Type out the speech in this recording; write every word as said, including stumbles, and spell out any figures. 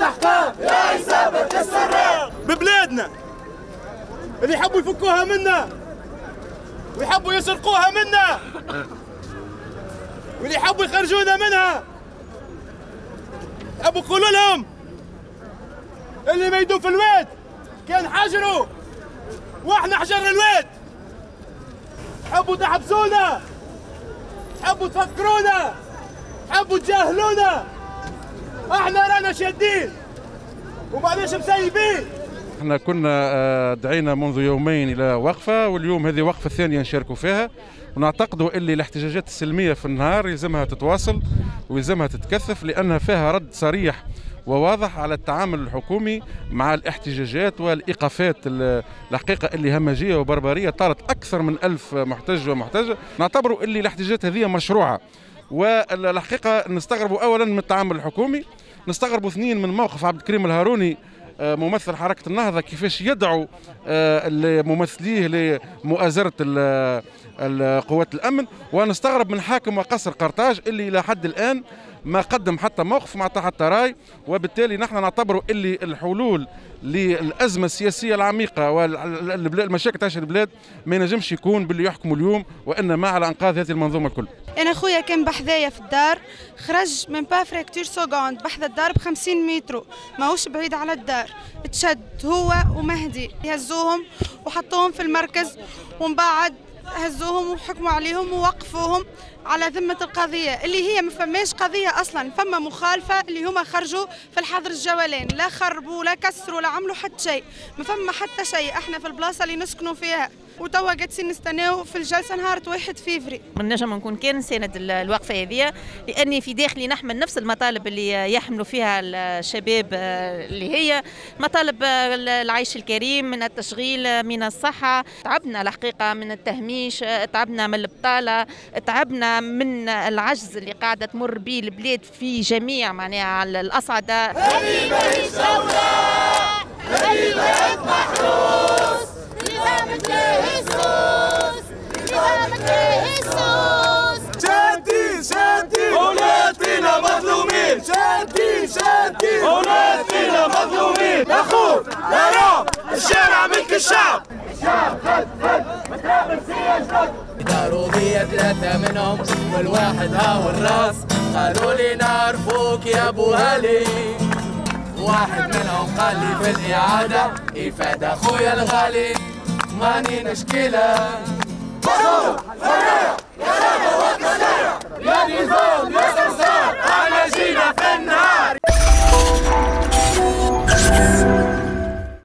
والاستحقاق يا عصابة السراق. ببلادنا اللي يحبوا يفكوها منا ويحبوا يسرقوها منا واللي يحبوا يخرجونا منها، يحبوا يقولوا لهم اللي ما يدوم في الواد كان حجروا واحنا حجرنا الواد. حبوا تحبسونا، حبوا تفكرونا، حبوا تجاهلونا، احنا رانا شادين ومعناش مسيبين. احنا كنا دعينا منذ يومين الى وقفه، واليوم هذه وقفه ثانيه نشاركوا فيها، ونعتقدوا اللي الاحتجاجات السلميه في النهار يلزمها تتواصل ويلزمها تتكثف، لانها فيها رد صريح وواضح على التعامل الحكومي مع الاحتجاجات والايقافات الحقيقه اللي همجيه وبربريه طالت اكثر من ألف محتج ومحتجه. نعتبروا اللي الاحتجاجات هذه مشروعه، والحقيقه نستغربوا اولا من التعامل الحكومي، نستغربوا اثنين من موقف عبد الكريم الهاروني ممثل حركة النهضة كيفاش يدعو ممثليه لمؤازرة قوات الأمن، ونستغرب من حاكم وقصر قرطاج اللي إلى حد الآن ما قدم حتى موقف مع حتى راي. وبالتالي نحن نعتبر اللي الحلول للأزمة السياسية العميقة والمشاكل تاع البلاد ما ينجمش يكون باللي يحكموا اليوم، وإنما على أنقاذ هذه المنظومة الكل. أنا خويا كان بحذايا في الدار، خرج من با فريكتور سوغوند بحذا الدار ب خمسين متر، ماهوش بعيد على الدار، تشد هو ومهدي يهزوهم وحطوهم في المركز، ومن بعد هزوهم وحكموا عليهم ووقفوهم على ذمة القضية اللي هي ما فماش قضية أصلا، فما مخالفة اللي هما خرجوا في الحظر الجولان، لا خربوا لا كسروا لا عملوا حتى شيء، ما فما حتى شيء. احنا في البلاصة اللي نسكنوا فيها وتوا قاعدين نستناو في الجلسة نهار واحد فيفري. من نجم نكون كان ساند الوقفة هذه، لأني في داخلي نحمل نفس المطالب اللي يحملوا فيها الشباب، اللي هي مطالب العيش الكريم، من التشغيل، من الصحة. تعبنا الحقيقة من التهميش، تعبنا من البطالة، تعبنا من العجز اللي قاعدة تمر به البلاد في جميع معناها الأصعدة. هذه ماهيش دولة، هذه بلد محروس، نظامك يهزوز، نظامك يهزوز. شادين شادين ولادنا مظلومين، شادين شادين ولادنا مظلومين. لا خوف لا رعب، الشارع ملك الشعب. الشعب خد خد متابع سياسات. داروا بيا ثلاثة منهم والواحد هاو الراس، قالوا لي نعرفوك يا ابو هالي. واحد منهم قال لي في الإعادة إفادة أخويا الغالي، ماني مشكلة.